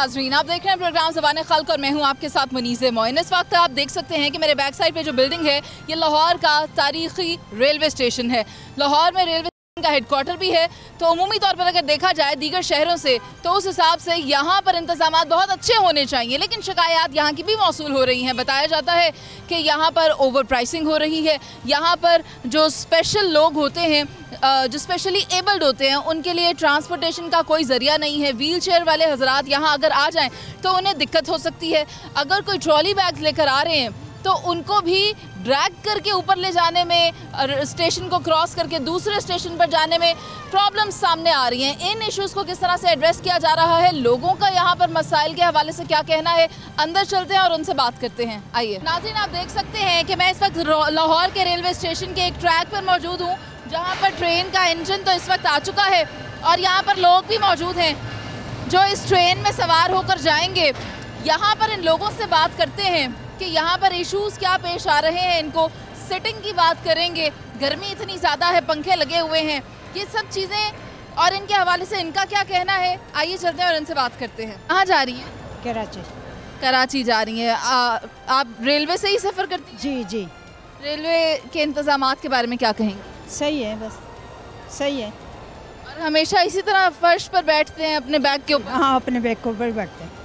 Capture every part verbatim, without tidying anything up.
नाजरीन, आप देख रहे हैं प्रोग्राम ज़बान खल्क और मैं हूं आपके साथ मुनीज़े मोइन। इस वक्त आप देख सकते हैं कि मेरे बैक साइड पे जो बिल्डिंग है ये लाहौर का तारीखी रेलवे स्टेशन है। लाहौर में रेलवे का हेडक्वार्टर भी है, तो उमूमी तौर पर अगर देखा जाए दीगर शहरों से तो उस हिसाब से यहाँ पर इंतजाम बहुत अच्छे होने चाहिए, लेकिन शिकायत यहाँ की भी मौसूल हो रही हैं। बताया जाता है कि यहाँ पर ओवर प्राइसिंग हो रही है, यहाँ पर जो स्पेशल लोग होते हैं, जो स्पेशली एबल्ड होते हैं, उनके लिए ट्रांसपोर्टेशन का कोई ज़रिया नहीं है। व्हील चेयर वाले हजरात यहाँ अगर आ जाएँ तो उन्हें दिक्कत हो सकती है। अगर कोई ट्रॉली बैग्स लेकर आ रहे हैं तो उनको भी ड्रैग करके ऊपर ले जाने में, स्टेशन को क्रॉस करके दूसरे स्टेशन पर जाने में प्रॉब्लम सामने आ रही हैं। इन इश्यूज़ को किस तरह से एड्रेस किया जा रहा है, लोगों का यहाँ पर मसाइल के हवाले से क्या कहना है, अंदर चलते हैं और उनसे बात करते हैं। आइए नाज़रीन, आप देख सकते हैं कि मैं इस वक्त लाहौर के रेलवे स्टेशन के एक ट्रैक पर मौजूद हूँ, जहाँ पर ट्रेन का इंजन तो इस वक्त आ चुका है और यहाँ पर लोग भी मौजूद हैं जो इस ट्रेन में सवार होकर जाएंगे। यहाँ पर इन लोगों से बात करते हैं कि यहाँ पर इश्यूज़ क्या पेश आ रहे हैं, इनको सिटिंग की बात करेंगे। गर्मी इतनी ज़्यादा है, पंखे लगे हुए हैं, ये सब चीज़ें और इनके हवाले से इनका क्या कहना है। आइए चलते हैं और इनसे बात करते हैं। कहाँ जा रही हैं? कराची। कराची जा रही हैं। आप रेलवे से ही सफ़र करती हैं? जी जी। रेलवे के इंतज़ामात के बारे में क्या कहेंगे? सही है, बस सही है। और हमेशा इसी तरह फर्श पर बैठते हैं अपने बैग के ऊपर? हाँ, अपने बैग के ऊपर बैठते हैं।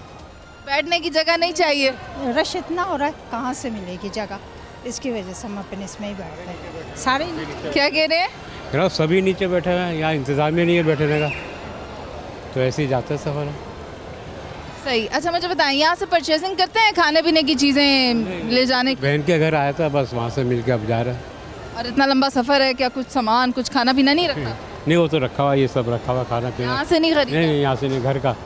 बैठने की जगह नहीं चाहिए? रश इतना हो रहा है, कहाँ से मिलेगी जगह, इसकी वजह से हम अपने इसमें ही बैठते हैं सारे। क्या कह रहे हैं? जनाब सभी नीचे बैठे हुए हैं, यहाँ इंतज़ाम नहीं है बैठने का, तो ऐसे ही जाते हैं सफ़र। सही। अच्छा मुझे बताएं, यहाँ से परचेजिंग करते हैं खाने पीने की चीज़ें ले जाने की? बहन के घर आया था, बस वहाँ से मिल के अब जा रहे हैं। और इतना लंबा सफ़र है, क्या कुछ सामान, कुछ खाना पीना नहीं रखा? नहीं, वो तो रखा हुआ, ये सब रखा हुआ खाना पीना। यहाँ से नहीं खरीदा? नहीं, यहाँ से नहीं, घर का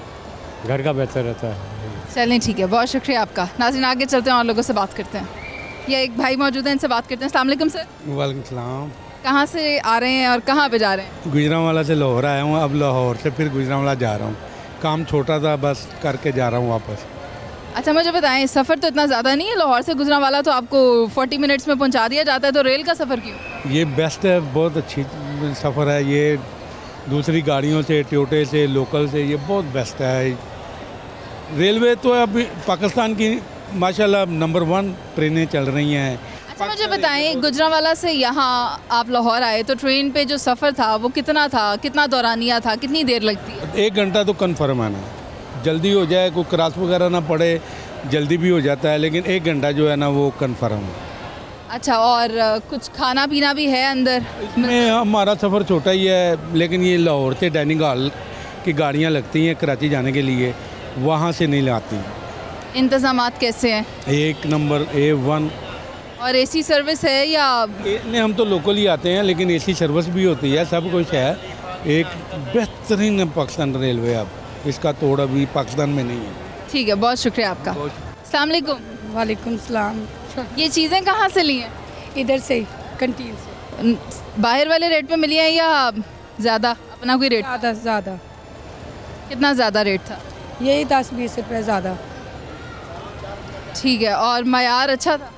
घर का बेहतर रहता है। चलें ठीक है, बहुत शुक्रिया आपका। नाज़रीन आगे चलते हैं और लोगों से बात करते हैं। ये एक भाई मौजूद हैं, इनसे बात करते हैं। अस्सलाम वालेकुम सर। वालेकुम सलाम। कहाँ से आ रहे हैं और कहाँ पे जा रहे हैं? गुजरांवाला से लाहौर आया हूँ, अब लाहौर से फिर गुजरांवाला जा रहा हूँ। काम छोटा था, बस करके जा रहा हूँ वापस। अच्छा मुझे बताएं, सफ़र तो इतना ज़्यादा नहीं है, लाहौर से गुजरांवाला तो आपको चालीस मिनट्स में पहुँचा दिया जाता है, तो रेल का सफ़र क्यों? ये बेस्ट है, बहुत अच्छी सफ़र है ये, दूसरी गाड़ियों से, टोयोटे से, लोकल से, ये बहुत बेस्ट है। रेलवे तो अभी पाकिस्तान की माशाल्लाह नंबर वन ट्रेनें चल रही हैं। अच्छा मुझे बताएं, गुजरांवाला से यहाँ आप लाहौर आए तो ट्रेन पे जो सफ़र था वो कितना था, कितना दौरानिया था, कितनी देर लगती है? एक घंटा तो कन्फर्म है ना, जल्दी हो जाए, कोई क्रॉस वगैरह ना पड़े, जल्दी भी हो जाता है, लेकिन एक घंटा जो है ना वो कन्फर्म है। अच्छा, और कुछ खाना पीना भी है अंदर? इसमें हमारा सफ़र छोटा ही है, लेकिन ये लाहौर से डाइनिंग हॉल की गाड़ियाँ लगती हैं कराची जाने के लिए, वहाँ से नहीं लाती। इंतज़ामात कैसे हैं? एक नंबर, ए वन। और एसी सर्विस है या? नहीं, हम तो लोकल ही आते हैं, लेकिन एसी सर्विस भी होती है, सब कुछ है। एक बेहतरीन पाकिस्तान रेलवे, अब इसका तोड़ अभी पाकिस्तान में नहीं है। ठीक है, बहुत शुक्रिया आपका। अस्सलाम वालेकुम। वालेकुम सलाम। ये चीज़ें कहाँ से ली हैं? इधर से ही, कंटीन से। बाहर वाले रेट पे मिली हैं या ज़्यादा अपना कोई रेट? ज़्यादा ज़्यादा। कितना ज़्यादा रेट था? यही दस बीस रुपये ज़्यादा। ठीक है, और मयार अच्छा था?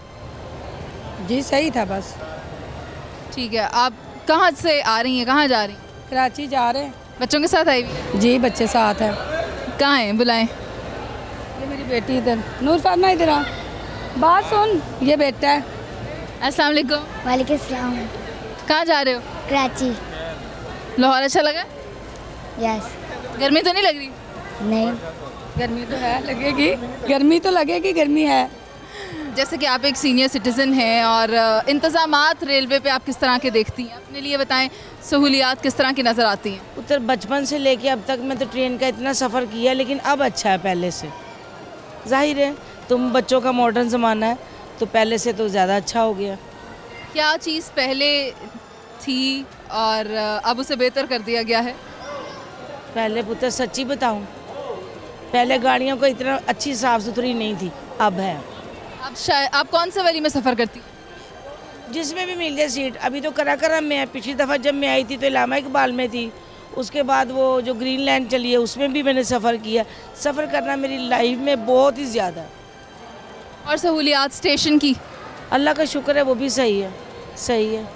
जी सही था बस। ठीक है, आप कहाँ से आ रही हैं, कहाँ जा रही हैं? कराची जा रहे हैं। बच्चों के साथ आई हुई हैं? जी बच्चे साथ हैं। कहाँ हैं, बुलाएं। ये मेरी बेटी इधर, नूर फारमा इधर आ, बात सुन, ये बेटा है। अस्सलाम वालेकुम। वालेकुम सलाम। कहाँ जा रहे हो? कराची। लाहौर अच्छा लगा? यस। गर्मी तो नहीं लग रही? नहीं। गर्मी तो है, लगेगी गर्मी तो लगेगी, गर्मी है। जैसे कि आप एक सीनियर सिटीज़न हैं और इंतज़ामात रेलवे पे आप किस तरह के देखती हैं, अपने लिए बताएं, सहूलियात किस तरह की नज़र आती हैं? उत्तर बचपन से लेके अब तक मैं तो ट्रेन का इतना सफ़र किया, लेकिन अब अच्छा है पहले से। जाहिर है तुम बच्चों का मॉडर्न ज़माना है, तो पहले से तो ज़्यादा अच्छा हो गया। क्या चीज़ पहले थी और अब उसे बेहतर कर दिया गया है? पहले पुत्र सच्ची बताऊं, पहले गाड़ियों को इतना अच्छी साफ़ सुथरी नहीं थी, अब है। अब शायद आप कौन से वाली में सफ़र करती? जिसमें भी मिल जाए सीट। अभी तो कराकरम में है, पिछली दफ़ा जब मैं आई थी तो इलामा इकबाल में थी, उसके बाद वो जो ग्रीन लैंड चली है उसमें भी मैंने सफ़र किया। सफ़र करना मेरी लाइफ में बहुत ही ज़्यादा। और सहूलियात स्टेशन की? अल्लाह का शुक्र है, वो भी सही है, सही है।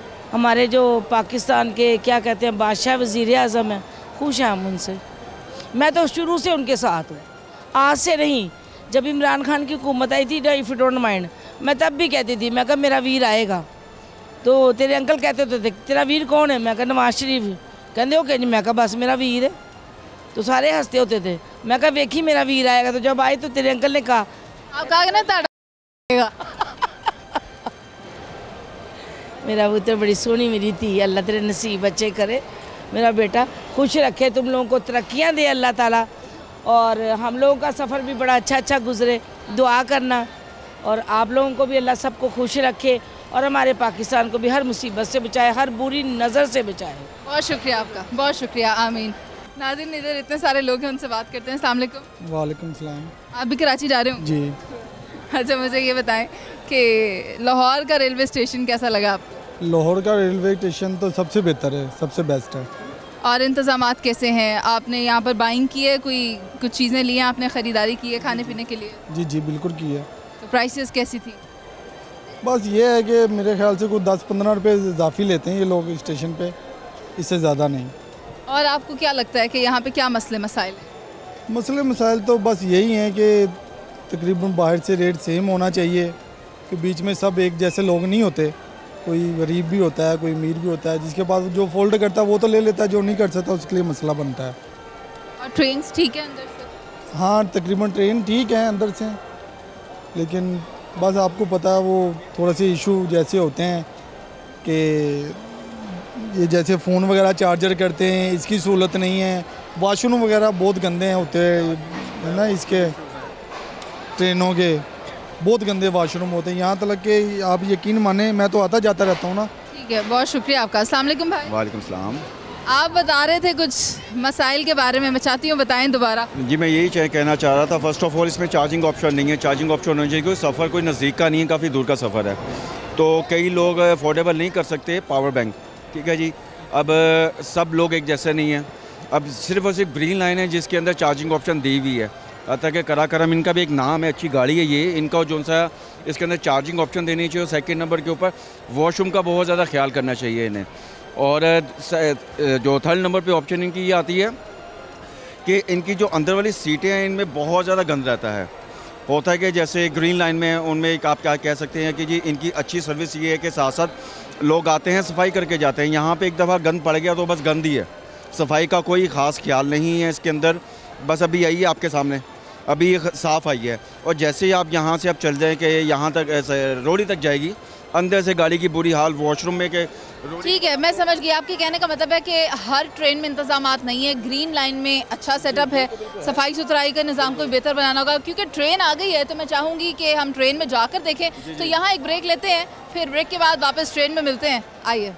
हमारे जो पाकिस्तान के क्या कहते हैं बादशाह वज़ीर आज़म हैं, खुश हैं हम उनसे। मैं तो शुरू से उनके साथ हूँ, आज से नहीं। जब इमरान खान की हुकूमत आई थी, इफ़ यू डोंट माइंड, मैं तब भी कहती थी, मैं कहा मेरा वीर आएगा। तो तेरे अंकल कहते होते थे तेरा वीर कौन है, मैं कहा नवाज शरीफ। कहते ओके जी, मैं कहा बस मेरा वीर है। तो सारे हंसते होते थे। मैं कहा वेखी मेरा वीर आएगा। तो जब आए तो तेरे अंकल ने कहा आप कहा ना ताड़ा मेरा वो तो बड़ी सोहनी मेरी थी, अल्लाह तेरे नसीब अच्छे करे, मेरा बेटा खुश रखे, तुम लोगों को तरक्कियाँ दे अल्लाह ताला, और हम लोगों का सफ़र भी बड़ा अच्छा अच्छा गुजरे, दुआ करना। और आप लोगों को भी अल्लाह सबको खुश रखे और हमारे पाकिस्तान को भी हर मुसीबत से बचाए, हर बुरी नज़र से बचाए। बहुत शुक्रिया आपका, बहुत शुक्रिया, आमीन। नाज़रीन, इधर इतने सारे लोग हैं, उनसे बात करते हैं। अस्सलाम वालेकुम। वालेकुम सलाम। आप भी कराची जा रहे हो? जी। अच्छा, मुझे ये बताएं कि लाहौर का रेलवे स्टेशन कैसा लगा आपको? लाहौर का रेलवे स्टेशन तो सबसे बेहतर है, सबसे बेस्ट है। और इंतज़ामात कैसे हैं? आपने यहाँ पर बाइंग की है, कोई कुछ चीज़ें ली हैं आपने, ख़रीदारी की है खाने पीने के लिए? जी जी बिल्कुल की है। तो प्राइसेस कैसी थी? बस ये है कि मेरे ख्याल से कुछ दस पंद्रह रुपये इजाफी लेते हैं ये लोग स्टेशन पे, इससे ज़्यादा नहीं। और आपको क्या लगता है कि यहाँ पे क्या मसले मसाइल हैं? मसले मसाइल तो बस यही हैं कि तकरीबन बाहर से रेट सेम होना चाहिए, कि बीच में सब एक जैसे लोग नहीं होते, कोई गरीब भी होता है, कोई अमीर भी होता है, जिसके पास जो फोल्ड करता है वो तो ले लेता है, जो नहीं कर सकता उसके लिए मसला बनता है। और ट्रेन्स ठीक है अंदर से? हाँ तकरीबन ट्रेन ठीक है अंदर से, लेकिन बस आपको पता है वो थोड़ा से इशू जैसे होते हैं कि ये जैसे फ़ोन वगैरह चार्जर करते हैं, इसकी सहूलत नहीं है, वाशरूम वगैरह बहुत गंदे हैं होते हैं, है ना, इसके ट्रेनों के बहुत गंदे वाशरूम होते हैं, यहाँ तक कि आप यकीन माने मैं तो आता जाता रहता हूँ ना। ठीक है, बहुत शुक्रिया आपका। अस्सलाम वालेकुम भाई। वालेकुम सलाम। आप बता रहे थे कुछ मसाइल के बारे में, मैं चाहती हूँ बताएं दोबारा। जी मैं यही चाह कहना चाह रहा था, फर्स्ट ऑफ ऑल इसमें चार्जिंग ऑप्शन नहीं है, चार्जिंग ऑप्शन होना चाहिए, क्योंकि सफ़र कोई नज़दीक का नहीं है, काफ़ी दूर का सफ़र है, तो कई लोग अफोर्डेबल नहीं कर सकते पावर बैंक। ठीक है जी, अब सब लोग एक जैसे नहीं हैं, अब सिर्फ और सिर्फ ग्रीन लाइन है जिसके अंदर चार्जिंग ऑप्शन दी हुई है। अतः कि कराकरम इनका भी एक नाम है, अच्छी गाड़ी है ये, इनका जो सा इसके अंदर चार्जिंग ऑप्शन देनी चाहिए। और सेकेंड नंबर के ऊपर वॉशरूम का बहुत ज़्यादा ख्याल करना चाहिए इन्हें। और जो थर्ड नंबर पे ऑप्शन इनकी ये आती है कि इनकी जो अंदर वाली सीटें हैं इनमें बहुत ज़्यादा गंद रहता है। होता है कि जैसे ग्रीन लाइन में उनमें एक आप क्या कह सकते हैं कि जी इनकी अच्छी सर्विस ये है कि साथ साथ लोग आते हैं सफाई करके जाते हैं। यहाँ पे एक दफ़ा गंद पड़ गया तो बस गंद ही है, सफाई का कोई ख़ास ख्याल नहीं है इसके अंदर। बस अभी आई है आपके सामने, अभी ये साफ़ आई है, और जैसे ही आप यहाँ से आप चल जाएँ कि यहाँ तक रोड़ी तक जाएगी, अंदर से गाड़ी की बुरी हाल, वॉशरूम में के। ठीक है, मैं समझ गई। आपके कहने का मतलब है कि हर ट्रेन में इंतजामात नहीं है। ग्रीन लाइन में अच्छा सेटअप है, सफाई सुथराई का निज़ाम को बेहतर बनाना होगा, क्योंकि ट्रेन आ गई है। तो मैं चाहूँगी कि हम ट्रेन में जाकर देखें। तो यहाँ एक ब्रेक लेते हैं, फिर ब्रेक के बाद वापस ट्रेन में मिलते हैं। आइए,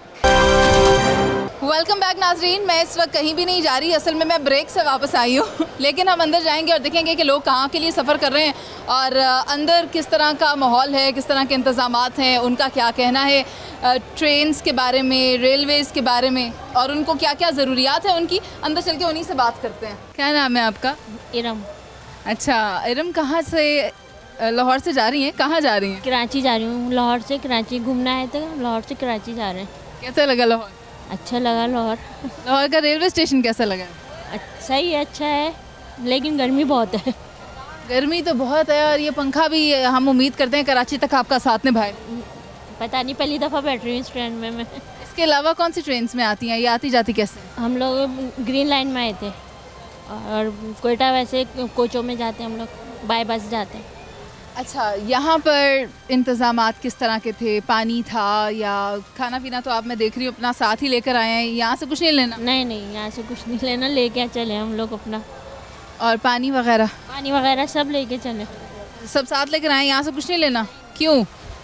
वेलकम बैक नाजरीन। मैं इस वक्त कहीं भी नहीं जा रही, असल में मैं ब्रेक से वापस आई हूँ लेकिन हम अंदर जाएंगे और देखेंगे कि लोग कहाँ के लिए सफ़र कर रहे हैं और अंदर किस तरह का माहौल है, किस तरह के इंतज़ामात हैं, उनका क्या कहना है ट्रेन्स के बारे में, रेलवेज़ के बारे में, और उनको क्या क्या ज़रूरियात है उनकी। अंदर चल के उन्हीं से बात करते हैं। क्या नाम है आपका? इरम। अच्छा इरम, कहाँ से लाहौर से जा रही हैं? कहाँ जा रही हैं? कराची जा रही हूँ, लाहौर से कराची घूमना है तो लाहौर से कराची जा रहे हैं। कैसा लगा लाहौर? अच्छा लगा लाहौर। लाहौर का रेलवे स्टेशन कैसा लगा? सही है, अच्छा है, लेकिन गर्मी बहुत है। गर्मी तो बहुत है, और ये पंखा भी हम उम्मीद करते हैं कराची तक आपका साथ निभाए। पता नहीं, पहली दफ़ा बैठ रही हूँ इस ट्रेन में मैं। इसके अलावा कौन सी ट्रेन में आती हैं, ये आती जाती कैसे? हम लोग ग्रीन लाइन में आए थे, और कोयटा वैसे कोचों में जाते हैं हम लोग, बाय बस जाते हैं। अच्छा, यहाँ पर इंतज़ामात किस तरह के थे? पानी था या खाना पीना? तो आप, मैं देख रही हूँ, अपना साथ ही लेकर आए हैं, यहाँ से कुछ नहीं लेना? नहीं नहीं, यहाँ से कुछ नहीं लेना, लेके चले हम लोग अपना। और पानी वगैरह? पानी वगैरह सब लेके चले, सब साथ लेकर आए, यहाँ से कुछ नहीं लेना? क्यों?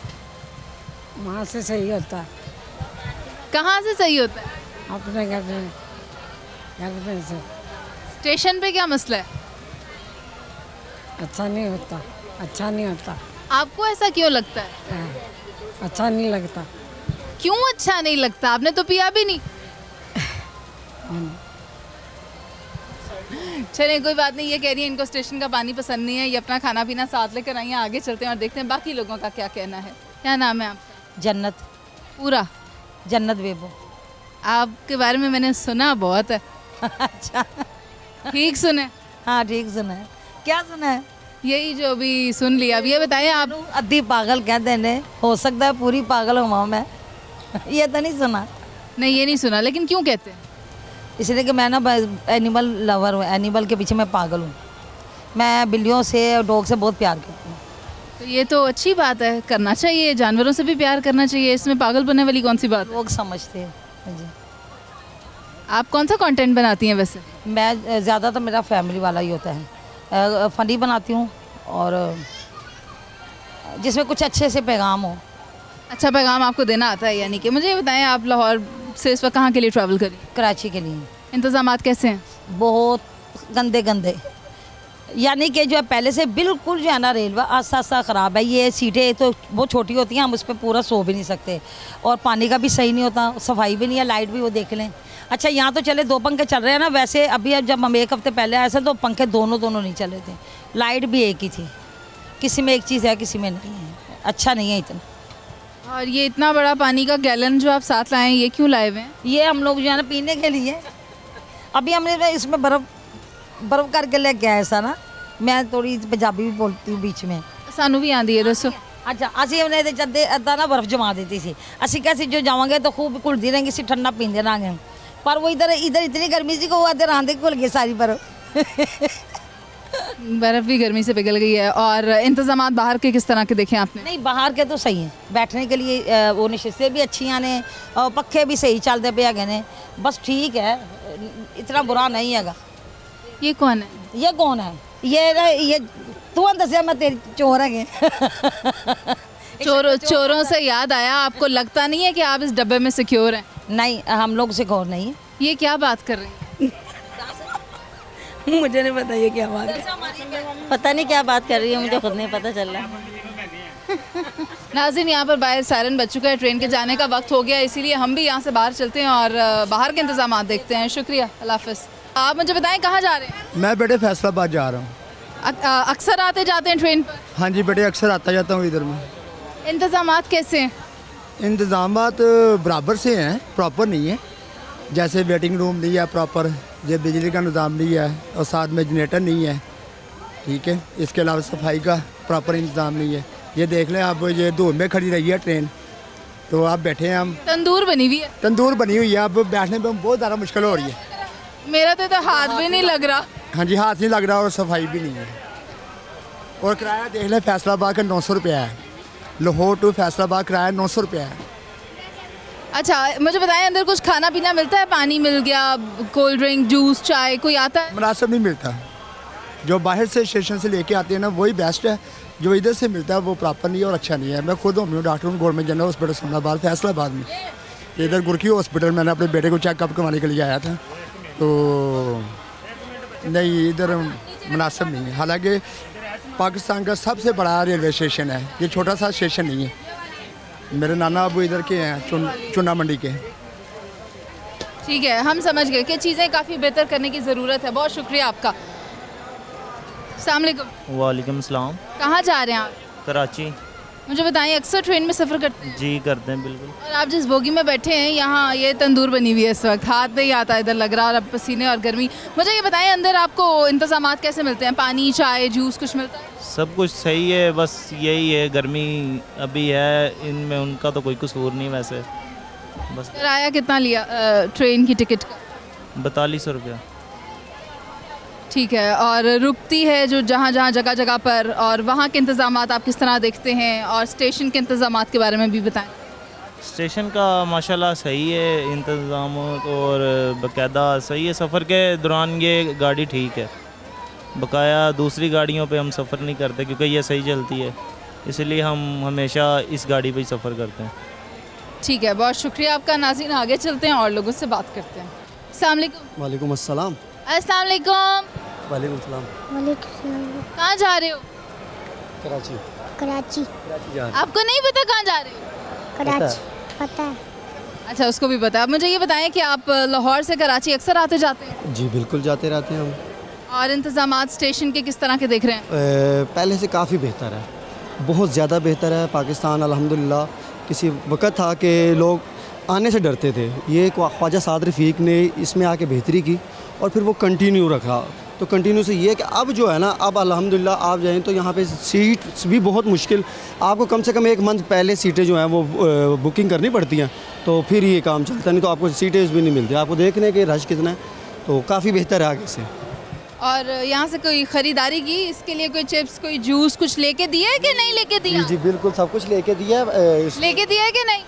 वहाँ से सही होता है। कहाँ से सही होता है? अपने घर में, घर में से। स्टेशन पे क्या मसला है? अच्छा नहीं होता, अच्छा नहीं होता। आपको ऐसा क्यों लगता है? अच्छा नहीं लगता। क्यों अच्छा नहीं लगता? आपने तो पिया भी नहीं। चलिए कोई बात नहीं, ये कह रही है इनको स्टेशन का पानी पसंद नहीं है, ये अपना खाना पीना साथ लेकर आई हैं। आगे चलते हैं और देखते हैं बाकी लोगों का क्या कहना है। क्या नाम है आपका? जन्नत। पूरा? जन्नत बेबो। आपके बारे में मैंने सुना बहुत है। अच्छा, ठीक सुने? हाँ ठीक सुना है। क्या सुना है? यही जो अभी सुन लिया। अब ये बताएं आप। अद्धी पागल कहते हैं, हो सकता है पूरी पागल हुआ मैं। ये तो नहीं सुना। नहीं ये नहीं सुना, लेकिन क्यों कहते हैं? इसलिए कि मैं ना एनिमल लवर हूँ, एनिमल के पीछे मैं पागल हूँ। मैं बिल्लियों से और डॉग से बहुत प्यार करती हूँ। तो ये तो अच्छी बात है, करना चाहिए, जानवरों से भी प्यार करना चाहिए, इसमें पागल बनने वाली कौन सी बात? लोग समझते हैं जी। आप कौन सा कंटेंट बनाती हैं वैसे? मैं ज़्यादा तो मेरा फैमिली वाला ही होता है, फ़नी बनाती हूँ और जिसमें कुछ अच्छे से पैगाम हो। अच्छा पैगाम आपको देना आता है, यानी कि मुझे ये बताएं आप लाहौर से इस वक्त कहाँ के लिए ट्रैवल करें? कराची के लिए। इंतज़ामात कैसे हैं? बहुत गंदे गंदे, यानी कि जो है पहले से बिल्कुल जो है ना रेलवे आस्ता आस्ता ख़राब है। ये सीटें तो बहुत छोटी होती हैं, हम उस पर पूरा सो भी नहीं सकते, और पानी का भी सही नहीं होता, सफाई भी नहीं है, लाइट भी वो देख लें। अच्छा यहाँ तो चले दो पंखे चल रहे हैं ना, वैसे अभी अब जब हम एक हफ्ते पहले आए थे तो पंखे दोनों दोनों नहीं चल रहे थे, लाइट भी एक ही थी। किसी में एक चीज़ है, किसी में नहीं है, अच्छा नहीं है इतना। और ये इतना बड़ा पानी का गैलन जो आप साथ लाए हैं, ये क्यों लाए हुए हैं? ये हम लोग जो है ना पीने के लिए। अभी हमने इसमें बर्फ़ बर्फ़ करके लेके आए ऐसा ना। मैं थोड़ी पंजाबी भी बोलती हूँ बीच में। सानू भी आती है, दसो। अच्छा ਅਸੀਂ ਉਹਨੇ ਦੇ ਚੱਦੇ ਅੱਧਾ ਨਾ ਬਰਫ਼ ਜਮਾ ਦਿੱਤੀ ਸੀ। ਅਸੀਂ ਕਿਹਾ ਸੀ ਜੋ ਜਾਵਾਂਗੇ ਤਾਂ खूब ਘੁਲਦੀ रहेंगे, ਸੀ ठंडा पींदे रहेंगे, पर वो इधर इधर इतनी गर्मी सी को आधे रांधे घुल गई सारी बर्फ़। बर्फ़ भी गर्मी से पिघल गई है। और इंतज़ामात बाहर के किस तरह के देखे आपने? नहीं बाहर के तो सही हैं, बैठने के लिए वो नशिस्तें भी अच्छी ने और पखे भी सही चलते पे है ने, बस ठीक है, इतना बुरा नहीं है। ये कौन है? ये कौन है? ये ये तू दसिया मैं तेरी चोर है। चोरों चोरों से याद आया, आपको लगता नहीं है कि आप इस डब्बे में सिक्योर हैं? नहीं हम लोग सिक्योर नहीं है। ये क्या बात कर रही हैं? मुझे नहीं पता ये क्या बात है, पता नहीं क्या बात कर रही है, मुझे खुद नहीं पता चल रहा। नाज़रीन यहाँ पर बाहर सायरन बज चुका है, ट्रेन के जाने का वक्त हो गया, इसीलिए हम भी यहाँ से बाहर चलते हैं और बाहर के इंतजाम देखते हैं। शुक्रिया, अल्लाह हाफ़िज़। आप मुझे बताएं कहाँ जा रहे हैं? मैं बेटे फैसलाबाद जा रहा हूँ। अक्सर आते जाते हैं ट्रेन पर? हाँ जी बेटे अक्सर आता जाता हूँ इधर में। इंतजामात कैसे हैं? इंतजामात बराबर से हैं, प्रॉपर नहीं है। जैसे वेटिंग रूम नहीं है प्रॉपर, ये बिजली का निज़ाम नहीं है और साथ में जनरेटर नहीं है, ठीक है। इसके अलावा सफाई का प्रॉपर इंतज़ाम नहीं है। ये देख लें आप, ये धूप में खड़ी रही है ट्रेन, तो आप बैठे हैं हम। तंदूर बनी हुई है? तंदूर बनी हुई है, अब बैठने में बहुत ज़्यादा मुश्किल हो रही है। मेरा तो, तो हाथ भी नहीं लग रहा। हाँ जी हाथ नहीं लग रहा और सफाई भी नहीं है। और किराया देख लें फैसलाबाद का नौ सौ रुपया है, लाहौर टू फैसलाबाद किराया नौ सौ रुपया है। अच्छा मुझे बताएं अंदर कुछ खाना पीना मिलता है? पानी मिल गया, कोल्ड ड्रिंक, जूस, चाय कोई आता है? मुनासिब नहीं मिलता। जो बाहर से स्टेशन से लेके आते हैं ना वही बेस्ट है, जो इधर से मिलता है वो प्रॉपर नहीं है और अच्छा नहीं है। मैं खुद हूँ डॉक्टर हूँ government general hospital Sonabad Faisalabad में। इधर गुरकी हॉस्पिटल मैंने अपने बेटे को चेकअप करवाने के लिए आया था, तो नहीं इधर मुनासिब नहीं है। हालांकि पाकिस्तान का सबसे बड़ा रेलवे स्टेशन है, ये छोटा सा स्टेशन नहीं है। मेरे नाना अबू इधर के हैं, चुन चुना मंडी के। ठीक है, हम समझ गए कि चीज़ें काफ़ी बेहतर करने की ज़रूरत है। बहुत शुक्रिया आपका। अस्सलाम वालेकुम। वालेकुम सलाम। कहाँ जा रहे हैं आप? कराची। मुझे बताइए अक्सर ट्रेन में सफ़र करते हैं? जी करते हैं बिल्कुल। और आप जिस बोगी में बैठे हैं यहाँ, ये तंदूर बनी हुई है इस वक्त, हाथ नहीं आता इधर लग रहा, और अब पसीने और गर्मी। मुझे ये बताएं अंदर आपको इंतज़ामात कैसे मिलते हैं? पानी, चाय, जूस कुछ मिलता है? सब कुछ सही है, बस यही है गर्मी अभी है, इनमें उनका तो कोई कसूर नहीं वैसे। बस किराया कितना लिया ट्रेन की टिकट का? बतालीस सौ रुपया। ठीक है, और रुकती है जो जहाँ जहाँ जगह जगह पर, और वहाँ के इंतज़ामात आप किस तरह देखते हैं? और स्टेशन के इंतज़ामात के बारे में भी बताएं। स्टेशन का माशाल्लाह सही है इंतज़ाम, और बाकायदा सही है। सफ़र के दौरान ये गाड़ी ठीक है, बकाया दूसरी गाड़ियों पे हम सफ़र नहीं करते क्योंकि ये सही चलती है, इसलिए हम हमेशा इस गाड़ी पे ही सफ़र करते हैं। ठीक है, बहुत शुक्रिया आपका। नाज़रीन आगे चलते हैं और लोगों से बात करते हैं। अस्सलाम वालेकुम। वालेकुम अस्सलाम। अस्सलाम वालेकुम। वालेकुम सलाम। वालेकुम। कहाँ जा रहे हो? कराची। कराची। कराची जा रहे। आपको नहीं पता कहाँ जा रहे हो? कराची पता है। अच्छा उसको भी पता है। मुझे ये बताएं कि आप लाहौर से कराची अक्सर आते जाते हैं? जी बिल्कुल जाते रहते हैं हम। और इंतज़ामात स्टेशन के किस तरह के देख रहे हैं? ए, पहले से काफ़ी बेहतर है, बहुत ज़्यादा बेहतर है। पाकिस्तान अल्हम्दुलिल्लाह, किसी वक्त था कि लोग आने से डरते थे, ये ख्वाजा साद रफ़ीक ने इसमें आके बेहतरी की और फिर वो कंटिन्यू रखा। तो कंटिन्यू से ये है कि अब जो है ना, अब अल्हम्दुलिल्लाह आप जाएँ तो यहाँ पे सीट भी बहुत मुश्किल, आपको कम से कम एक मंथ पहले सीटें जो हैं वो बुकिंग करनी पड़ती हैं, तो फिर ये काम चलता है, नहीं तो आपको सीटें भी नहीं मिलती। आपको देखने के रश कितना है, तो काफ़ी बेहतर है आगे से। और यहाँ से कोई ख़रीदारी की, इसके लिए कोई चिप्स, कोई जूस कुछ लेके दिया है कि नहीं लेके दिया? जी जी बिल्कुल सब कुछ लेके दिया है। लेके दिया है कि नहीं?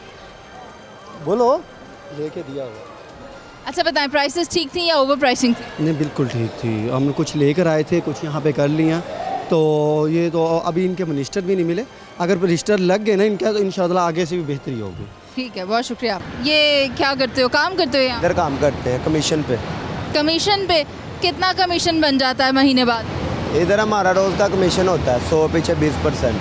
बोलो। लेके दिया हुआ। अच्छा बताएं, प्राइसेस ठीक थी या ओवर प्राइसिंग थी? नहीं बिल्कुल ठीक थी, हम कुछ लेकर आए थे, कुछ यहाँ पे कर लिया, तो ये तो अभी इनके मिनिस्टर भी नहीं मिले, अगर मिनिस्टर लग गए ना इनका तो इंशाल्लाह आगे से भी बेहतरी होगी। ठीक है, बहुत शुक्रिया। ये क्या करते हो, काम करते हो यहाँ? इधर काम करते हैं कमीशन पे। कमीशन पे कितना कमीशन बन जाता है महीने बाद? इधर हमारा रोज़ का कमीशन होता है सौ पीछे बीस परसेंट।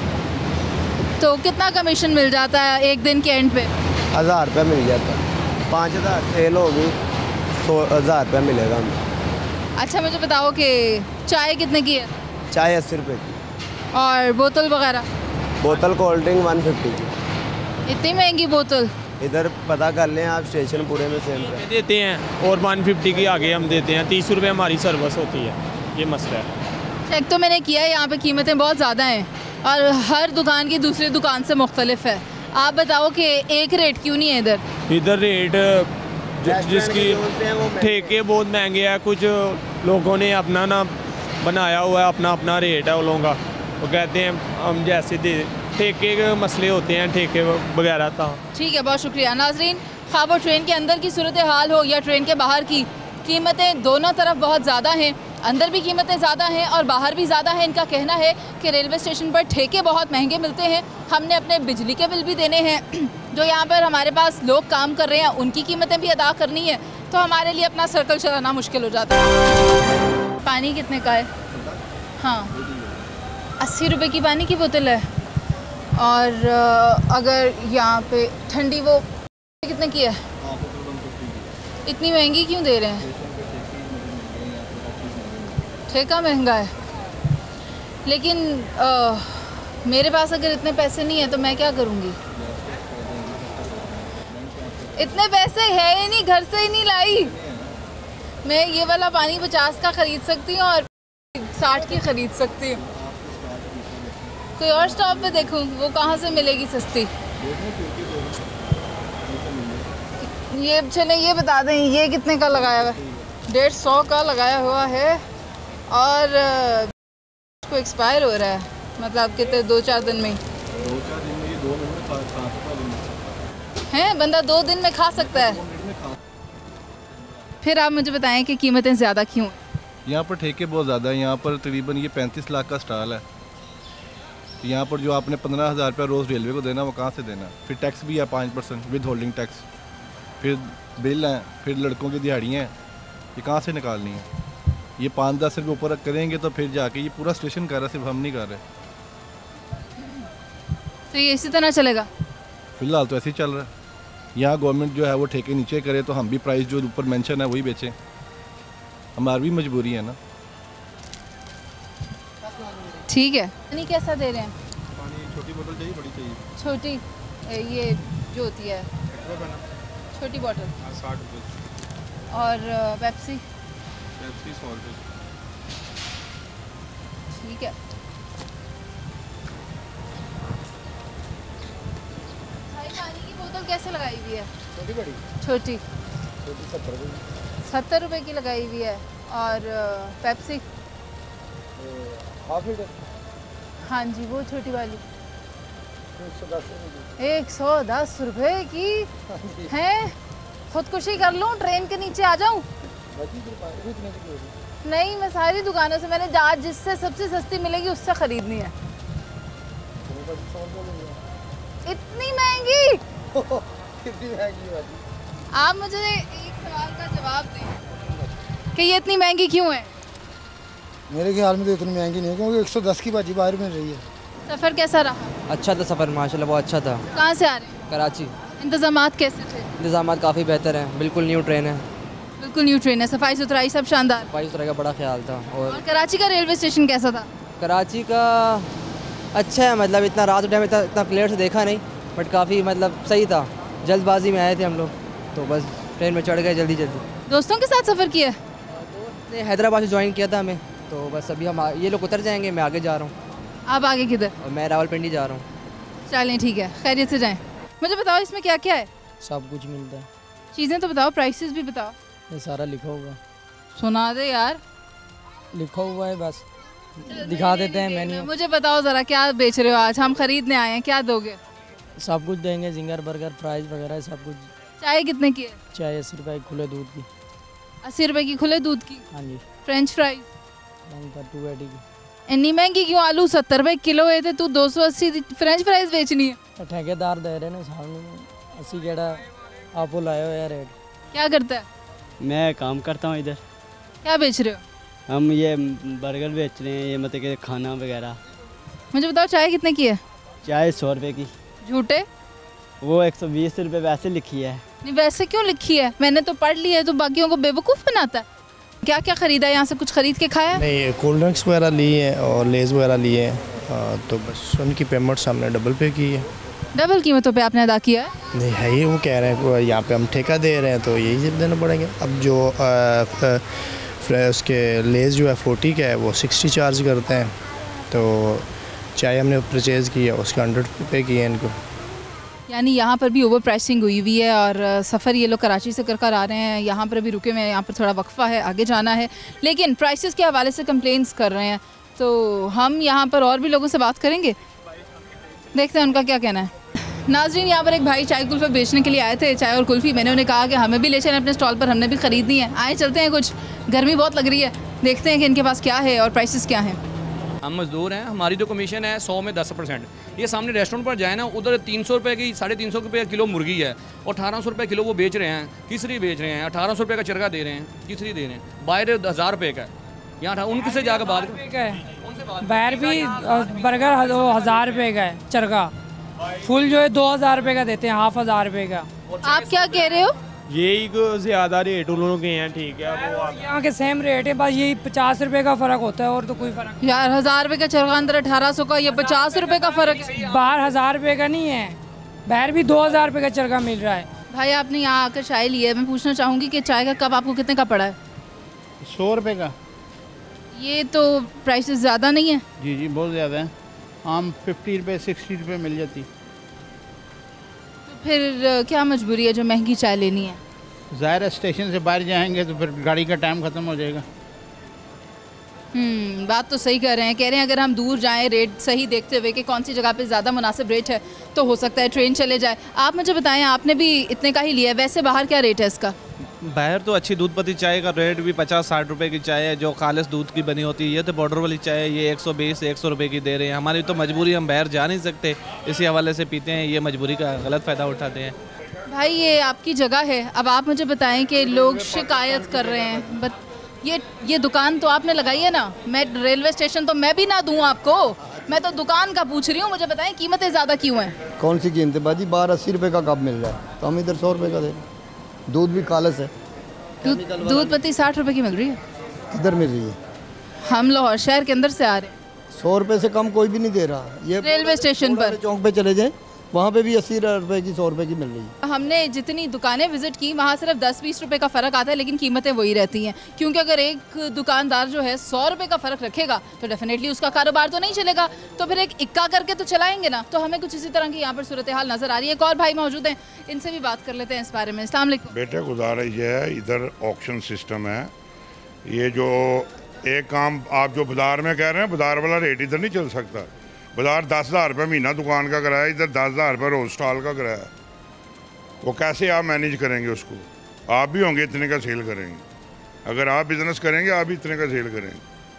तो कितना कमीशन मिल जाता है एक दिन के एंड पे? हज़ार रुपये मिल जाता है, पाँच हज़ार सेल होगी, सौ हज़ार रुपये मिलेगा हमें। अच्छा मुझे बताओ कि चाय कितने की है? चाय अस्सी रुपये की। और बोतल वगैरह? बोतल कोल्ड ड्रिंक वन फिफ्टी की। इतनी महंगी बोतल? इधर पता कर लें आप, स्टेशन पूरे में सेम देते हैं और वन फिफ्टी की आगे हम देते हैं, तीस रुपये हमारी सर्विस होती है, ये मसला है। चेक तो मैंने किया है, यहाँ पे कीमतें बहुत ज़्यादा हैं और हर दुकान की दूसरी दुकान से मुख्तलिफ है। आप बताओ कि एक रेट क्यों नहीं है इधर? इधर रेट जिसकी ठेके बहुत महंगे हैं, कुछ लोगों ने अपना ना बनाया हुआ है, अपना अपना रेट है उन लोगों का, वो कहते हैं हम जैसे दे, ठेके के मसले होते हैं ठेके वगैरह था। ठीक है, बहुत शुक्रिया। नाजरीन, ख़्वाह वो ट्रेन के अंदर की सूरत हाल हो या ट्रेन के बाहर की, कीमतें दोनों तरफ बहुत ज़्यादा हैं, अंदर भी कीमतें ज़्यादा हैं और बाहर भी ज़्यादा हैं। इनका कहना है कि रेलवे स्टेशन पर ठेके बहुत महंगे मिलते हैं, हमने अपने बिजली के बिल भी देने हैं, जो यहाँ पर हमारे पास लोग काम कर रहे हैं उनकी कीमतें भी अदा करनी है, तो हमारे लिए अपना सर्कल चलाना मुश्किल हो जाता है। पानी कितने का है? हाँ, अस्सी रुपये की पानी की बोतल है। और अगर यहाँ पे ठंडी वो कितने की है? इतनी महंगी क्यों दे रहे हैं? ठेका महंगा है, लेकिन आ, मेरे पास अगर इतने पैसे नहीं है तो मैं क्या करूँगी? इतने पैसे है ही नहीं, घर से ही नहीं लाई। मैं ये वाला पानी पचास का ख़रीद सकती हूँ और साठ की ख़रीद सकती हूँ। कोई और स्टॉप पे देखूँ, वो कहाँ से मिलेगी सस्ती? ये चले ये बता दें, ये कितने का लगाया हुआ है? डेढ़ सौ का लगाया हुआ है और को एक्सपायर हो रहा है, मतलब कितने दो चार दिन में दो चार दिन में दो दिन में खा सकता है, बंदा दो दिन में खा सकता है। फिर आप मुझे बताएं कि कीमतें ज़्यादा क्यों? यहाँ पर ठेके बहुत ज़्यादा है, यहाँ पर तकरीबन ये पैंतीस लाख का स्टॉल है, यहाँ पर जो आपने पंद्रह हज़ार रुपया रोज़ रेलवे को देना वो कहाँ से देना? फिर टैक्स भी है पाँच परसेंट विद होल्डिंग टैक्स, फिर बिल हैं, फिर लड़कों की दिहाड़ियाँ हैं, ये कहाँ से निकालनी है? ये पाँच दस रुपये ऊपर करेंगे तो फिर जाके ये पूरा स्टेशन कर रहा है, सिर्फ हम नहीं कर रहे। तो ये इसी तरह चलेगा? फिलहाल तो ऐसे ही चल रहा है। यहाँ गवर्नमेंट जो है वो ठेके नीचे करे तो हम भी प्राइस जो ऊपर मेंशन है वही बेचें, हमारी भी मजबूरी है ना। ठीक है। पानी कैसा दे रहे हैं? पानी छोटी बोतल चाहिए, बड़ी चाहिए? छोटी, ये जो होती है छोटी बोतल साठ रुपये। और पेप्सी? पेप्सी सौ रुपये। ठीक है। पानी की बोतल कैसे लगाई हुई है? छोटी बड़ी? छोटी छोटी सत्तर रुपये। सत्तर रुपये की लगाई हुई है। और पेप्सी? Half litre? हाँ जी, वो छोटी वाली एक सौ दस रुपये। एक सौ दस रुपये की है? खुदकुशी कर लूँ, ट्रेन के नीचे आ जाऊँ? नहीं, मैं सारी दुकानों से मैंने आज जिससे सबसे सस्ती मिलेगी उससे खरीदनी है। इतनी महंगी? कितनी महंगी? आप मुझे एक सवाल का जवाब दें कि ये इतनी महंगी क्यों है? मेरे ख्याल में तो इतनी महंगी नहीं, क्योंकि एक सौ दस की भाजी बाहर मिल रही है। सफ़र कैसा रहा? अच्छा था सफ़र, माशाल्लाह बहुत अच्छा था। कहाँ से आ रहे हैं? कराची। इंतज़ामात कैसे थे? इंतज़ामात काफ़ी बेहतर हैं, बिल्कुल न्यू ट्रेन है। बिल्कुल न्यू ट्रेन है, सफाई सुथराई सब शानदार? सफाई सुथराई का बड़ा ख्याल था। और, और कराची का रेलवे स्टेशन कैसा था? कराची का अच्छा है, मतलब इतना रात टाइम इतना इतना क्लियर से देखा नहीं, बट काफ़ी मतलब सही था। जल्दबाजी में आए थे हम लोग, तो बस ट्रेन में चढ़ गए जल्दी जल्दी। दोस्तों के साथ सफ़र किया? नहीं, हैदराबाद से ज्वाइन किया था हमें, तो बस अभी हम आ, ये लोग उतर जाएंगे, मैं आगे जा रहा हूँ। आप आगे किधर? मैं रावलपिंडी जा रहा हूँ। चलें ठीक है, खैरियत से जाएं। मुझे बताओ इसमें क्या क्या है? सब कुछ मिलता है। चीज़ें तो बताओ, प्राइसेस भी बताओ। ये सारा लिखा हुआ। सुना दे यार। लिखा हुआ है, बस दिखा देते हैं मेन्यू। मुझे बताओ ज़रा क्या बेच रहे हो आज? हम खरीदने आए हैं, क्या दोगे? सब कुछ देंगे, जिंगर बर्गर फ्राइज वगैरह सब कुछ। चाय कितने की है? चाय अस्सी रुपए की खुले दूध की। अस्सी रुपए की खुले दूध की? हाँ जी। French fries? टू एटी की। इतनी महंगी क्यों? आलू सत्तर रुपए किलो है तो तू दो सौ अस्सी फ्रेंच फ्राइज बेचनी है? तो ठेकेदार दे रहे ना सामने, अस्सी केड़ा आप लाए हो यार रेट। क्या करता है? मैं काम करता हूँ इधर। क्या बेच रहे हो? हम ये बर्गर बेच रहे हैं, ये मतलब कि खाना वगैरह। मुझे बताओ चाय कितने की है? चाय सौ रुपए की। झूठे? वो एक सौ बीस रुपये वैसे लिखी है। नहीं वैसे क्यों लिखी है? मैंने तो पढ़ ली है, तो बाकियों को बेवकूफ़ बनाता है। क्या क्या खरीदा है यहाँ से? कुछ खरीद के खाया? नहीं, कोल्ड ड्रिंक्स वगैरह ली है और लेज़ वगैरह लिए हैं, तो बस उनकी पेमेंट्स हमने डबल पे की है। डबल कीमतों पे आपने अदा किया है? नहीं है, ये वो कह रहे हैं यहाँ पे हम ठेका दे रहे हैं तो यही सब देना पड़ेंगे। अब जो आ, आ, उसके लेज़ जो है फोर्टी का है वो सिक्सटी चार्ज करते हैं, तो चाय हमने परचेज़ की है उसके हंड्रेड पे किए हैं इनको। यानी यहाँ पर भी ओवर प्राइसिंग हुई हुई है और सफ़र ये लोग कराची से कर कर आ रहे हैं, यहाँ पर भी रुके हुए हैं, यहाँ पर थोड़ा वक्फा है, आगे जाना है, लेकिन प्राइसेस के हवाले से कंप्लेंट्स कर रहे हैं। तो हम यहाँ पर और भी लोगों से बात करेंगे, देखते हैं उनका क्या कहना है। नाज़रीन, यहाँ पर एक भाई चाय कुल्फ़े बेचने के लिए आए थे, चाय और कुल्फ़ी। मैंने उन्हें कहा कि हमें भी ले चलें अपने स्टॉल पर, हमने भी ख़रीदनी है। आए चलते हैं, कुछ गर्मी बहुत लग रही है, देखते हैं कि इनके पास क्या है और प्राइसेस क्या हैं। हम मज़दूर हैं, हमारी जो कमीशन है सौ में दस परसेंट। ये सामने रेस्टोरेंट पर जाए ना, उधर तीन सौ रुपये की साढ़े तीन सौ रुपये किलो मुर्गी है और अठारह सौ रुपये किलो वो बेच रहे हैं, किसरी बेच रहे हैं, अठारह सौ रुपये का चरगा दे रहे हैं, किसरी दे रहे हैं, बाहर हज़ार रुपये का है। यहाँ उनके से जाकर बात बाहर भी बर्गर हज़ार रुपये का है चरगा, फुल जो है दो हज़ार रुपये का देते हैं, हाफ हज़ार रुपये का। आप क्या कह रहे हो? यही ज़्यादा रेट उन लोगों के हैं, ठीक है। वो यहाँ के सेम रेट है, बस यही पचास रुपए का फ़र्क होता है और तो कोई फ़र्क। यार हज़ार रुपये का चरगा अंदर अठारह सौ का, ये पचास रुपये का फ़र्क है। बाहर हज़ार रुपये का नहीं है, बाहर भी दो हज़ार रुपये का चरगा मिल रहा है। भाई आपने यहाँ आकर चाय ली है, मैं पूछना चाहूँगी कि चाय का कप आपको कितने का पड़ा है? सौ रुपये का। ये तो प्राइसेस ज़्यादा नहीं है? जी जी बहुत ज़्यादा है, आम फिफ्टी रुपये सिक्सटी रुपये मिल जाती। तो फिर क्या मजबूरी है जो महंगी चाय लेनी है? ज़ाहिर है स्टेशन से बाहर जाएंगे तो फिर गाड़ी का टाइम ख़त्म हो जाएगा। हम्म बात तो सही कर रहे हैं, कह रहे हैं अगर हम दूर जाएं रेट सही देखते हुए कि कौन सी जगह पे ज़्यादा मुनासिब रेट है तो हो सकता है ट्रेन चले जाए। आप मुझे बताएं, आपने भी इतने का ही लिया है, वैसे बाहर क्या रेट है इसका? बाहर तो अच्छी दूध पत्ती चाय का रेट भी पचास साठ रुपए की चाय है जो खालिस दूध की बनी होती है। ये तो बॉर्डर वाली चाय है, ये एक सौ बीस एक सौ रुपये की दे रहे हैं। हमारी तो मजबूरी, हम बाहर जा नहीं सकते, इसी हवाले से पीते हैं, ये मजबूरी का गलत फ़ायदा उठाते हैं। भाई ये आपकी जगह है, अब आप मुझे बताएं कि लोग शिकायत कर रहे हैं, बट ये ये दुकान तो आपने लगाई है ना, मैं रेलवे स्टेशन तो मैं भी ना दूं आपको, मैं तो दुकान का पूछ रही हूँ। मुझे बताएं कीमतें ज़्यादा क्यों हैं? कौन सी कीमतें बाजी? बाहर अस्सी रुपये का कप मिल रहा है तो हम इधर सौ रुपये का दे रहे हैं। दूध भी खालिस है। दूध दूध पत्ती साठ रुपये की मिल रही है। किधर मिल रही है? हम लाहौर शहर के अंदर से आ रहे हैं। सौ रुपये से कम कोई भी नहीं दे रहा। ये रेलवे स्टेशन पर चौक पे चले जाएं, वहाँ पे भी अस्सी रुपये की सौ रुपये की मिल रही है। हमने जितनी दुकानें विज़िट की वहाँ सिर्फ दस बीस रुपए का फ़र्क आता है, लेकिन कीमतें वही रहती हैं, क्योंकि अगर एक दुकानदार जो है सौ रुपये का फ़र्क रखेगा तो डेफिनेटली उसका कारोबार तो नहीं चलेगा, तो फिर एक इक्का करके तो चलाएंगे ना। तो हमें कुछ इसी तरह की यहाँ पर सूरत हाल नज़र आ रही है। एक और भाई मौजूद हैं, इनसे भी बात कर लेते हैं इस बारे में। अस्सलाम वालेकुम। बेटे गुजारिश ये है, इधर ऑक्शन सिस्टम है, ये जो एक काम आप जो बाज़ार में कह रहे हैं, बाज़ार वाला रेट इधर नहीं चल सकता। बाजार दस हज़ार रुपये महीना दुकान का किराया, इधर दस हज़ार रुपये रोज़ स्टॉल का किराया, वो कैसे आप मैनेज करेंगे उसको? आप भी होंगे इतने का सेल करेंगे, अगर आप बिज़नेस करेंगे आप भी इतने का सेल करेंगे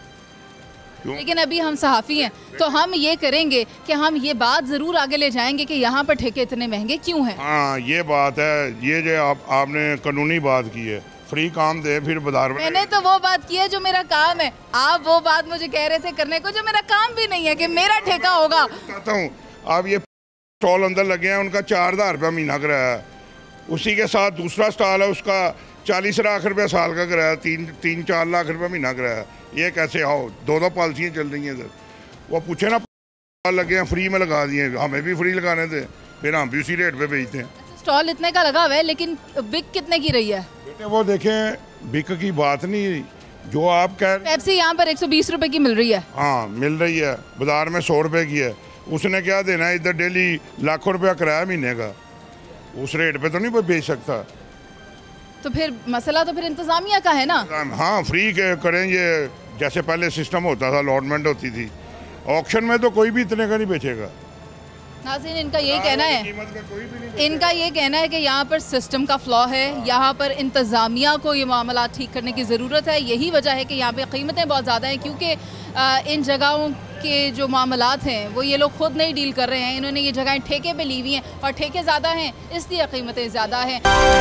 क्यों? लेकिन अभी हम सहाफ़ी हैं तो हम ये करेंगे कि हम ये बात ज़रूर आगे ले जाएंगे कि यहाँ पर ठेके इतने महंगे क्यों हैं। हाँ ये बात है, ये जो आप आपने कानूनी बात की है, फ्री काम दे फिर बाजार में। मैंने तो वो बात की है जो मेरा काम है, आप वो बात मुझे कह रहे थे करने को जो मेरा काम भी नहीं है कि मेरा ठेका होगा। कहता हूँ आप ये स्टॉल अंदर लगे हैं, उनका चार हज़ार रुपया महीना किराया है, उसी के साथ दूसरा स्टॉल है उसका चालीस लाख रुपया साल का किराया, तीन तीन चार लाख रुपया महीना किराया। ये कैसे आओ, दो दो पॉलिसियाँ चल रही हैं इधर। वो पूछे ना लगे हैं फ्री में लगा दिए, हमें भी फ्री लगाने थे, फिर हम भी उसी रेट पे बेचते हैं। स्टॉल इतने का लगा हुआ है लेकिन बिक कितने की रही है? बेटे वो देखें, बिक की बात नहीं, जो आप कह पेप्सी यहाँ पर एक सौ बीस रुपए की मिल रही है। हाँ मिल रही है, बाजार में सौ रुपए की है। उसने क्या देना है, इधर डेली लाखों रुपया किराया महीने का, उस रेट पे तो नहीं कोई बेच सकता। तो फिर मसला तो फिर इंतजामिया का है ना। हाँ फ्री के करें, ये जैसे पहले सिस्टम होता था, अलॉटमेंट होती थी। ऑक्शन में तो कोई भी इतने का नहीं बेचेगा। नाज़रीन, इनका यही कहना है इनका ये कहना है कि यहाँ पर सिस्टम का फ्लॉ है, यहाँ पर इंतज़ामिया को ये मामला ठीक करने की ज़रूरत है। यही वजह है कि यहाँ पे कीमतें बहुत ज़्यादा हैं, क्योंकि इन जगहों के जो मामलात हैं वो ये लोग खुद नहीं डील कर रहे हैं। इन्होंने ये जगहें ठेके पे ली हुई हैं और ठेके ज़्यादा हैं, इसलिए कीमतें ज़्यादा हैं।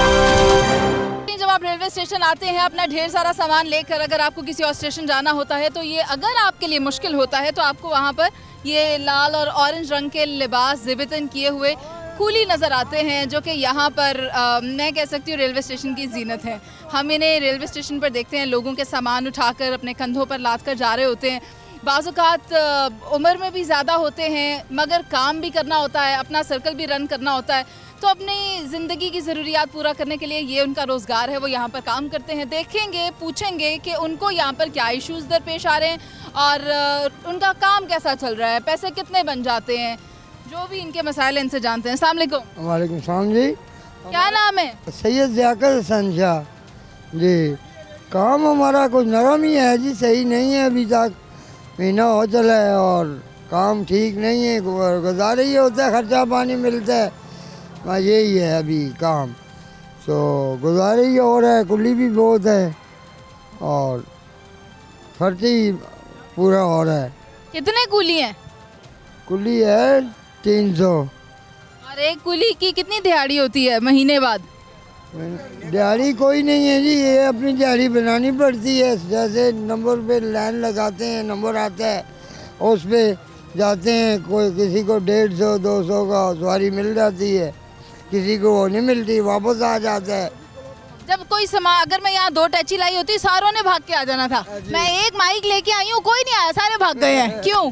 जब आप रेलवे स्टेशन आते हैं अपना ढेर सारा सामान लेकर, अगर आपको किसी और स्टेशन जाना होता है तो ये अगर आपके लिए मुश्किल होता है तो आपको वहाँ पर ये लाल और ऑरेंज रंग के लिबास ज़िबतन किए हुए कूली नज़र आते हैं, जो कि यहाँ पर आ, मैं कह सकती हूँ रेलवे स्टेशन की जीनत है। हम इन्हें रेलवे स्टेशन पर देखते हैं, लोगों के सामान उठाकर अपने कंधों पर लाद कर जा रहे होते हैं। बाज़-औक़ात उम्र में भी ज़्यादा होते हैं, मगर काम भी करना होता है, अपना सर्कल भी रन करना होता है, तो अपनी ज़िंदगी की ज़रूरियात पूरा करने के लिए ये उनका रोज़गार है, वो यहाँ पर काम करते हैं। देखेंगे, पूछेंगे कि उनको यहाँ पर क्या इश्यूज़ दरपेश आ रहे हैं और उनका काम कैसा चल रहा है, पैसे कितने बन जाते हैं, जो भी इनके मसाइल इनसे जानते हैं। अस्सलाम वालेकुम। वालेकुम सलाम जी। क्या नाम है? सैयद ज़ियाकत हसन शाह जी। काम हमारा कुछ नरम ही है जी, सही नहीं है, अभी तक महीना हो चला है और काम ठीक नहीं है, गुजारा ही होता है, खर्चा पानी मिलता है, बस यही है अभी काम। तो गुजारा ही हो रहा है, कुली भी बहुत है और खर्च ही पूरा हो रहा है। कितने कुली हैं? कुली है तीन सौ। और एक कुली की कितनी दिहाड़ी होती है महीने बाद? दिहाड़ी कोई नहीं है जी, ये अपनी दिहाड़ी बनानी पड़ती है। जैसे नंबर पे लाइन लगाते हैं, नंबर आता है उस पे जाते हैं, कोई किसी को डेढ़ सौ दो सौ का सवारी मिल जाती है, किसी को वो नहीं मिलती, वापस आ जाता है। जब कोई समा अगर मैं यहाँ दो टैची लाई होती सारों ने भाग के आ जाना था, मैं एक माइक लेके आई हूँ, कोई नहीं आया, सारे भाग गए हैं। क्यों?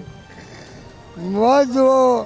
बस वो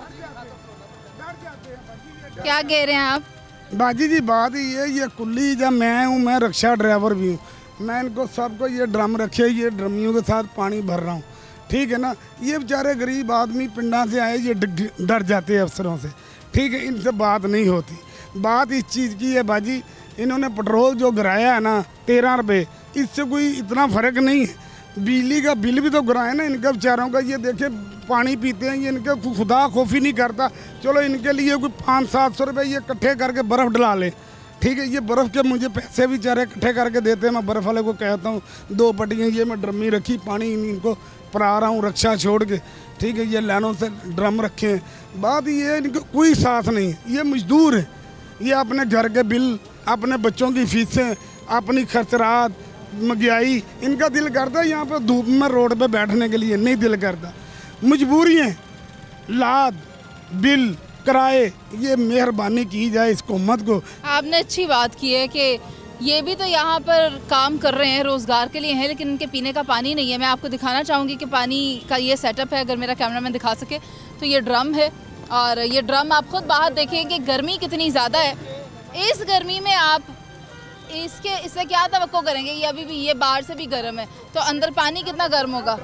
क्या कह रहे हैं आप? बाजी जी बात ही है, ये कुल्ली जब मैं हूँ, मैं रिक्शा ड्राइवर भी हूँ, मैं इनको सबको ये ड्रम रखे, ये ड्रमियों के साथ पानी भर रहा हूँ, ठीक है ना। ये बेचारे गरीब आदमी पिंडा से आए, ये डर जाते हैं अफसरों से, ठीक है, इनसे बात नहीं होती। बात इस चीज़ की है बाजी, इन्होंने पेट्रोल जो गिराया है ना तेरह रुपये, इससे कोई इतना फ़र्क नहीं है। बिजली का बिल भी तो गिराया ना इनका बेचारों का, ये देखे पानी पीते हैं, ये इनके खुदा खौफी नहीं करता। चलो इनके लिए कोई पाँच सात सौ रुपये ये इकट्ठे करके बर्फ़ डला ले, ठीक है, ये बर्फ़ के मुझे पैसे भी बेचारे इकट्ठे करके देते हैं। मैं बर्फ़ वाले को कहता हूँ दो पट्टियाँ ये मैं ड्रमी रखी, पानी इनको परा रहा हूँ रिक्शा छोड़ के, ठीक है, ये लाइनों से ड्रम रखे हैं। बात ये है इनको कोई साथ नहीं है, ये मजदूर है, ये अपने घर के बिल, अपने बच्चों की फीसें, अपनी खर्चरात, महंगाई, इनका दिल करता है यहाँ पे धूप में रोड पे बैठने के लिए, नहीं दिल करता। मजबूरी है, लाद बिल किराए, ये मेहरबानी की जाए इस हुकूमत को। आपने अच्छी बात की है कि ये भी तो यहाँ पर काम कर रहे हैं, रोज़गार के लिए हैं, लेकिन इनके पीने का पानी नहीं है। मैं आपको दिखाना चाहूँगी कि पानी का ये सेटअप है, अगर मेरा कैमरामैन दिखा सके तो ये ड्रम है, और ये ड्रम आप खुद बाहर देखें कि गर्मी कितनी ज़्यादा है। इस गर्मी में आप इसके इससे क्या तवक्को करेंगे, ये अभी भी ये बाहर से भी गर्म है, तो अंदर पानी कितना गर्म होगा।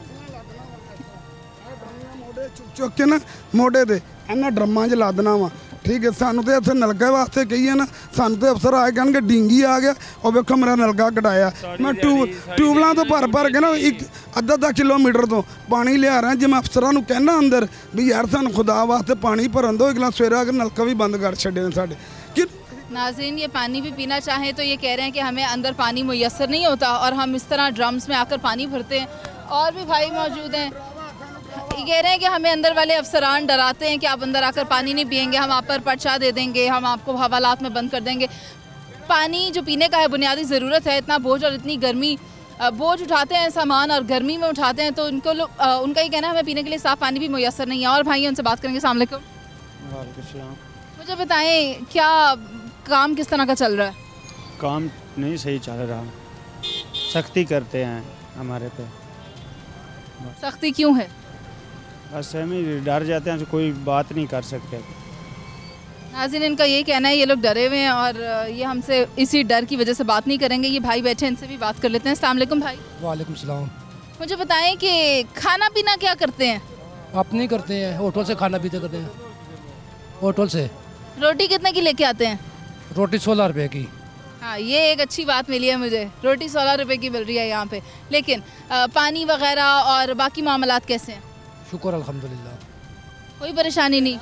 चुक के ना मोडे दे इन्हें ड्रम्मा च ला देना वा, ठीक है। सानू तो इतने नलके वास्ते कही है ना, सानू तो अफसर आए कह डींगी आ गया और वेखो मेरा नलका कटाया, मैं ट्यूब ट्यूबलों तो भर भर के ना एक अद्धा अद्धा किलोमीटर तो पानी लिया रहा। जो मैं अफसरों को कहना अंदर भी यार सानू खुदा वास्ते पानी भरन दो, अगला सवेरे आकर नलका भी बंद कर छड़े साढ़े कि। नाज़रीन, ये पानी भी पीना चाहें तो ये कह रहे हैं कि हमें अंदर पानी मुयस्सर नहीं होता और हम इस तरह ड्रम्स में आकर पानी भरते हैं। और भी भाई मौजूद हैं, ये कह रहे हैं कि हमें अंदर वाले अफसरान डराते हैं कि आप अंदर आकर पानी नहीं पिएंगे, हम आप पर पर्चा दे देंगे, हम आपको हवालात में बंद कर देंगे। पानी जो पीने का है बुनियादी ज़रूरत है, इतना बोझ और इतनी गर्मी, बोझ उठाते हैं सामान और गर्मी में उठाते हैं, तो उनको उनका ही कहना है हमें पीने के लिए साफ़ पानी भी मुयस्सर नहीं है। और भाई उनसे बात करेंगे। अस्सलाम वालेकुम। मुझे बताएं क्या काम किस तरह का चल रहा है? काम नहीं सही चल रहा, सख्ती करते हैं हमारे पे। सख्ती क्यों है? बस हम ही डर जाते हैं, कोई बात नहीं कर सकते। नाज़रीन, इनका यही कहना है, ये लोग डरे हुए हैं और ये हमसे इसी डर की वजह से बात नहीं करेंगे। ये भाई बैठे हैं, इनसे भी बात कर लेते हैं। अस्सलाम वालेकुम भाई। वालेकुम सलाम। मुझे बताएं कि खाना पीना क्या करते हैं? आप नहीं करते हैं, होटल से खाना पीते करते हैं, होटल से। रोटी कितने की लेके आते हैं? रोटी सोलह रुपए की। हाँ, ये एक अच्छी बात मिली है मुझे, रोटी सोलह रुपए की मिल रही है यहाँ पे। लेकिन आ, पानी वगैरह और बाकी मामलात कैसे हैं? शुक्र अल्हम्दुलिल्लाह, कोई परेशानी नहीं?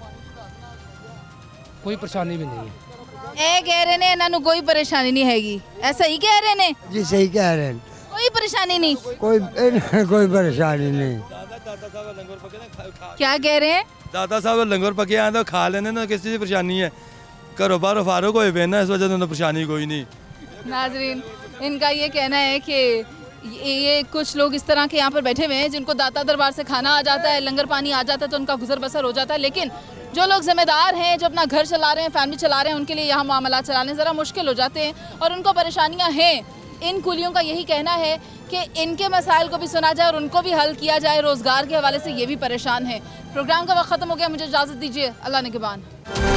कोई परेशानी भी नहीं है। ए कह रहे ने इन्हों कोई परेशानी नहीं हैगी, ऐसा ही कह रहे ने? जी सही कह रहे हैं, कोई परेशानी नहीं? कोई कोई परेशानी नहीं। क्या कह रहे हैं? दादा साहब लंगर पके आए तो खा लेने ना, किसी चीज़ की परेशानी है, घरों बाहर फारूक होए पे ना, इस वजह से परेशानी कोई नहीं। नाजरीन, इनका ये कहना है कि ये, ये कुछ लोग इस तरह के यहाँ पर बैठे हुए हैं जिनको दाता दरबार से खाना आ जाता है, लंगर पानी आ जाता है, तो उनका गुजर बसर हो जाता है। लेकिन जो लोग ज़िम्मेदार हैं, जो अपना घर चला रहे हैं, फैमिली चला रहे हैं, उनके लिए यहाँ मामला चलाने ज़रा मुश्किल हो जाते हैं और उनको परेशानियाँ हैं। इन कुलियों का यही कहना है कि इनके मसाइल को भी सुना जाए और उनको भी हल किया जाए। रोज़गार के हवाले से ये भी परेशान है। प्रोग्राम का वक्त ख़त्म हो गया, मुझे इजाज़त दीजिए। अल्लाह निगहबान।